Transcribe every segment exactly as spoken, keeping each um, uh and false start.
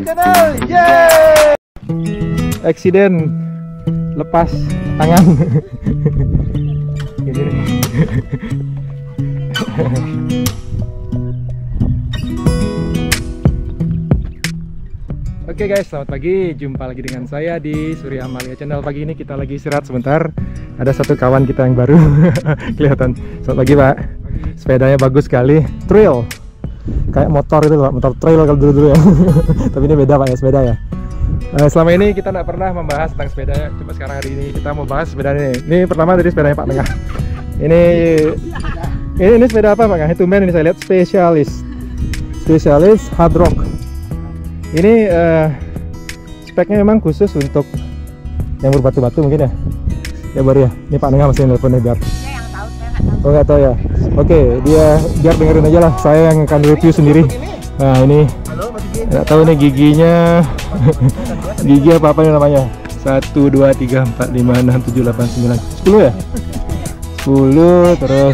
Channel. Yeay! Eksiden lepas tangan. Gini nih. Oke guys, selamat pagi. Jumpa lagi dengan saya di Surya Amalia Channel. Pagi ini kita lagi istirahat sebentar. Ada satu kawan kita yang baru kelihatan. Selamat pagi Pak. Sepedanya bagus sekali. Trail. Kayak motor itu Pak, motor trail kalau dulu-dulu ya. Tapi ini beda Pak ya, sepeda ya. Nah, selama ini kita nggak pernah membahas tentang sepeda. Coba sekarang hari ini kita mau bahas sepeda ini. Ini pertama dari sepedanya Pak Tengah. Ini ini, ini sepeda apa Pak? Itu men ini saya lihat spesialis. Spesialis hard rock. Ini uh, speknya memang khusus untuk yang berbatu-batu mungkin ya. Ya baru ya. Ini Pak Tengah masih nelfon nih biar. Saya yang tahu, saya nggak tahu. Oh nggak tahu ya. Oke, dia biar dengerin aja lah. Saya yang akan review sendiri. Nah ini nggak tahu nih giginya. Gigi apa apa namanya? Satu, dua, tiga, empat, lima, enam, tujuh, delapan, sembilan, sepuluh ya? Sepuluh terus.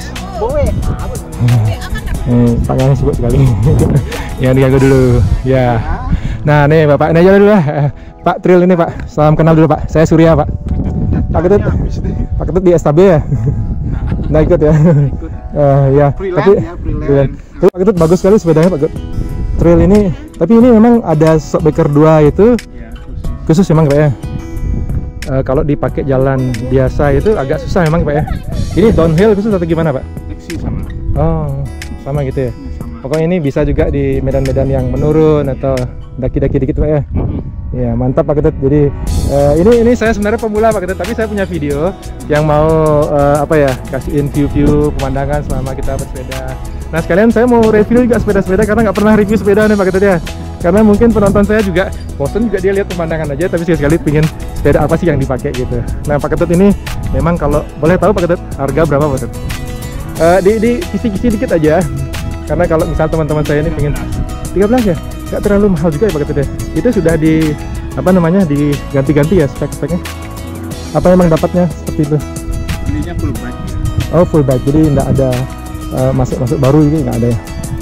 Nih, tangannya sibuk sekali. Yang diganggu dulu. Ya. Nah nih Bapak ini aja dulu lah. Pak Tril ini Pak. Salam kenal dulu Pak. Saya Surya Pak. Pak Ketut. Pak Ketut di S T B ya. Nah ikut ya. Uh, ya. Tapi Tapi Pak Ketut bagus sekali sepedanya Pak Ketut. Trail ini, tapi ini memang ada shockbreaker dua itu ya, khusus. khusus memang Pak ya. Uh, kalau dipakai jalan biasa itu agak susah memang Pak ya. Ini downhill khusus atau gimana Pak? Sama. Oh, sama gitu ya. Sama. Pokoknya ini bisa juga di medan-medan yang menurun atau daki-daki dikit Pak ya. Ya mantap Pak Ketut. Jadi uh, ini ini saya sebenarnya pemula Pak Ketut, tapi saya punya video yang mau uh, apa ya kasihin view-view pemandangan selama kita bersepeda. Nah sekalian saya mau review juga sepeda-sepeda karena nggak pernah review sepeda nih Pak Ketut ya. Karena mungkin penonton saya juga bosen juga dia lihat pemandangan aja, tapi sekali-sekali pengen sepeda apa sih yang dipakai gitu. Nah Pak Ketut ini memang kalau boleh tahu Pak Ketut harga berapa Pak Ketut? Uh, di di kisi-kisi dikit aja. Karena kalau misal teman-teman saya ini pengen tiga belas ya, nggak terlalu mahal juga ya Pak Ketut ya. Itu sudah di apa namanya diganti-ganti ya spek-speknya. Apa memang dapatnya seperti itu? Ininya full bike. Oh full bike, jadi nggak ada masuk-masuk uh, baru ini nggak ada ya?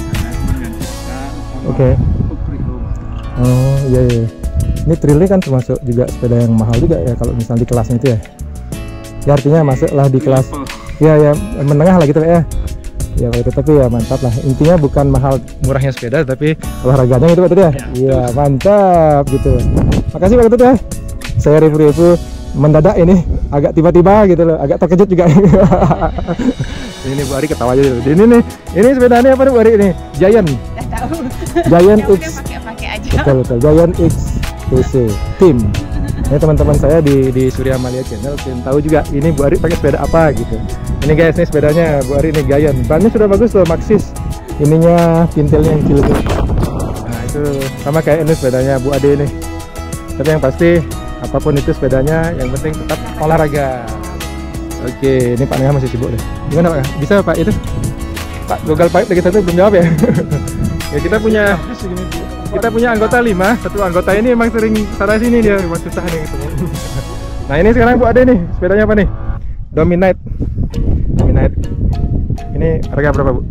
Oke. Okay. Oh iya iya. Ini Trail ini kan termasuk juga sepeda yang mahal juga ya kalau misalnya di kelasnya itu ya. Ya artinya masuklah di kelas. Ya ya menengah lah gitu ya. Ya kalau itu tapi ya mantap lah. Intinya bukan mahal murahnya sepeda tapi olahraganya gitu Pak Ketut ya. Iya mantap gitu. Makasih Pak Ketut ya. Saya review-review mendadak ini agak tiba-tiba gitu loh, agak terkejut juga. Ini Bu Ari ketawa aja dulu. Ini nih, ini sepedanya apa nih Bu Ari ini? Giant. Udah tahu. Giant X. Pakai-pakai aja. Betul betul. Giant X T C Team. Ini teman-teman saya di di Surya Amalia Channel pengen tahu juga ini Bu Ari pakai sepeda apa gitu. Ini guys, ini sepedanya Bu Ari ini Giant. Bannya sudah bagus loh, Maxxis. Ininya pintilnya yang kecil. Nah itu sama kayak ini sepedanya Bu Ade ini. Tapi yang pasti apapun itu sepedanya, yang penting tetap olahraga. Oke, ini Pak Neha masih sibuk deh. Gimana Pak? Bisa Pak itu? Pak Google Pipe kita tuh belum jawab ya. Ya kita punya kita punya anggota lima. Satu anggota ini emang sering sana sini dia, memang susah nih ketemu. Nah ini sekarang Bu Ade nih, sepedanya apa nih? Dominite. Dominite. Ini harga berapa Bu?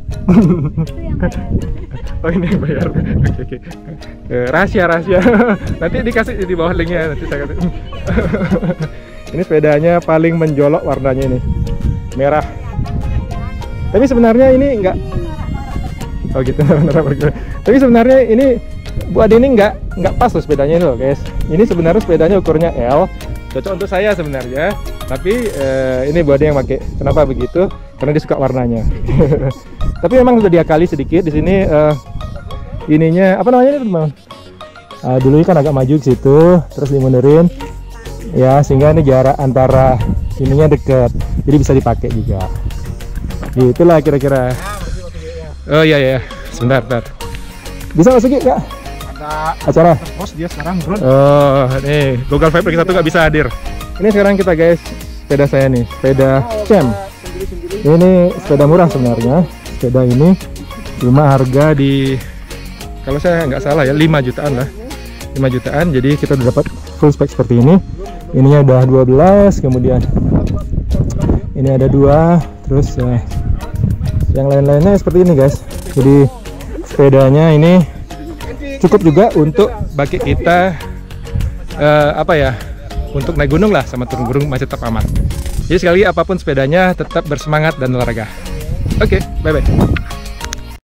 Oh ini yang bayar. Oke oke. Rahasia rahasia. Nanti dikasih di bawah linknya nanti saya kasih. Ini sepedanya paling menjolok warnanya ini merah. Tapi sebenarnya ini enggak. Oh gitu. Tapi sebenarnya ini Bu Ade ini enggak enggak pas loh sepedanya ini loh guys. Ini sebenarnya sepedanya ukurnya L. Cocok untuk saya sebenarnya. Tapi eh, ini Bu Ade yang pakai. Kenapa begitu? Karena dia suka warnanya. Tapi memang sudah diakali sedikit di sini. Uh, ininya apa namanya ini teman? Uh, dulu kan agak maju ke situ, terus dimundurin, ya sehingga ini jarak antara ininya dekat, jadi bisa dipakai juga. Itulah kira-kira. Oh iya ya, sebentar, sebentar. Bisa masuk Kak? Ada acara. Bos dia sekarang bro. Oh nih, Google Five satu nggak bisa hadir. Ini sekarang kita guys, sepeda saya nih, sepeda Cem. Ini sepeda murah sebenarnya. Sepeda ini cuma harga di, kalau saya nggak salah ya, lima jutaan lah, lima jutaan. Jadi kita udah dapat full spek seperti ini. Ininya udah dua belas, kemudian ini ada dua, terus ya, yang lain-lainnya seperti ini guys. Jadi sepedanya ini cukup juga untuk bagi kita uh, apa ya, untuk naik gunung lah sama turun gunung masih tetap aman. Jadi sekali lagi apapun sepedanya tetap bersemangat dan olahraga. Oke, okay, bye bye.